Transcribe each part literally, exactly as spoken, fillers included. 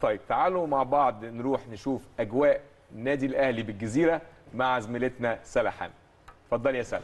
طيب تعالوا مع بعض نروح نشوف اجواء النادي الاهلي بالجزيره مع زميلتنا سلا حامد. اتفضلي يا سلا.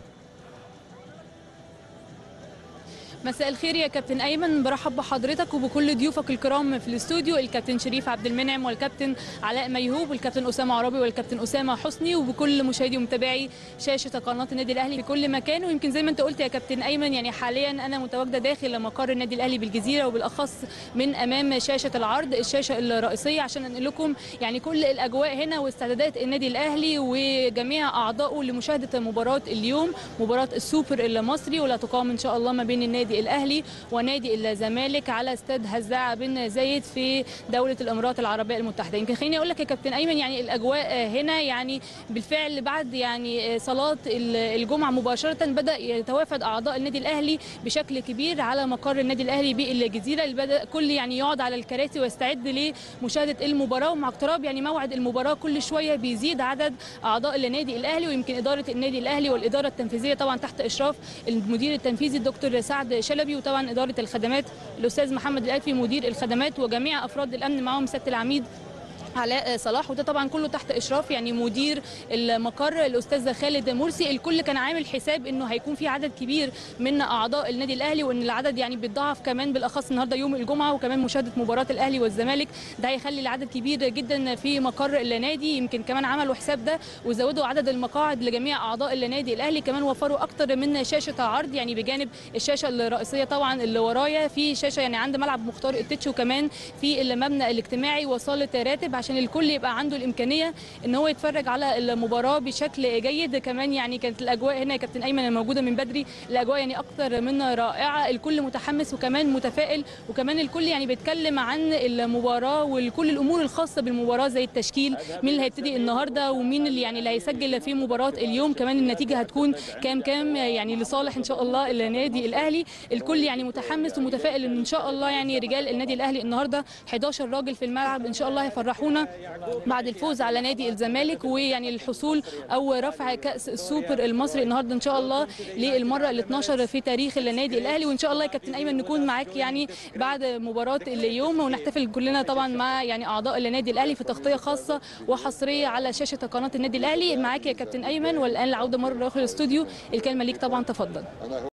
مساء الخير يا كابتن ايمن، برحب بحضرتك وبكل ضيوفك الكرام في الاستوديو، الكابتن شريف عبد المنعم والكابتن علاء ميهوب والكابتن اسامه عرابي والكابتن اسامه حسني، وبكل مشاهدي ومتابعي شاشه قناه النادي الاهلي في كل مكان. ويمكن زي ما انت قلت يا كابتن ايمن، يعني حاليا انا متواجده داخل مقر النادي الاهلي بالجزيره، وبالاخص من امام شاشه العرض الشاشه الرئيسيه، عشان انقل لكم يعني كل الاجواء هنا واستعدادات النادي الاهلي وجميع اعضائه لمشاهده مباراه اليوم، مباراه السوبر المصري، ولا تقام ان شاء الله ما بين النادي الاهلي ونادي الزمالك على استاد هزاع بن زايد في دوله الامارات العربيه المتحده. يمكن خليني اقول لك يا كابتن ايمن، يعني الاجواء هنا يعني بالفعل بعد يعني صلاه الجمعه مباشره بدا يتوافد اعضاء النادي الاهلي بشكل كبير على مقر النادي الاهلي بالجزيره، اللي بدا كل يعني يقعد على الكراسي ويستعد لمشاهده المباراه. ومع اقتراب يعني موعد المباراه كل شويه بيزيد عدد اعضاء النادي الاهلي، ويمكن اداره النادي الاهلي والاداره التنفيذيه طبعا تحت اشراف المدير التنفيذي الدكتور سعد شلبي، وطبعا اداره الخدمات الاستاذ محمد الالفي مدير الخدمات، وجميع افراد الامن معهم سياده العميد علاء صلاح، وده طبعا كله تحت اشراف يعني مدير المقر الاستاذ خالد مرسي. الكل كان عامل حساب انه هيكون في عدد كبير من اعضاء النادي الاهلي، وان العدد يعني بيتضاعف كمان، بالاخص النهارده يوم الجمعه وكمان مشاهده مباراه الاهلي والزمالك، ده هيخلي العدد كبير جدا في مقر النادي. يمكن كمان عملوا حساب ده وزودوا عدد المقاعد لجميع اعضاء النادي الاهلي، كمان وفروا اكتر من شاشه عرض، يعني بجانب الشاشه الرئيسيه طبعا اللي ورايا في شاشه يعني عند ملعب مختار التتش، وكمان في المبنى الاجتماعي وصاله راتب، عشان الكل يبقى عنده الامكانيه ان هو يتفرج على المباراه بشكل جيد. كمان يعني كانت الاجواء هنا يا كابتن ايمن الموجوده من بدري، الاجواء يعني اكثر من رائعه، الكل متحمس وكمان متفائل، وكمان الكل يعني بيتكلم عن المباراه وكل الامور الخاصه بالمباراه زي التشكيل، مين اللي هيبتدي النهارده ومين اللي يعني اللي هيسجل في مباراه اليوم، كمان النتيجه هتكون كام كام يعني لصالح ان شاء الله النادي الاهلي. الكل يعني متحمس ومتفائل ان ان شاء الله يعني رجال النادي الاهلي النهارده حداشر راجل في الملعب ان شاء الله هيفرحونا بعد الفوز على نادي الزمالك، ويعني الحصول او رفع كاس السوبر المصري النهارده ان شاء الله للمره ال اثناشر في تاريخ النادي الاهلي. وان شاء الله يا كابتن ايمن نكون معاك يعني بعد مباراه اليوم، ونحتفل كلنا طبعا مع يعني اعضاء النادي الاهلي في تغطيه خاصه وحصريه على شاشه قناه النادي الاهلي. معاك يا كابتن ايمن، والان العوده مره اخرى للاستوديو، الكلمه ليك طبعا، تفضل.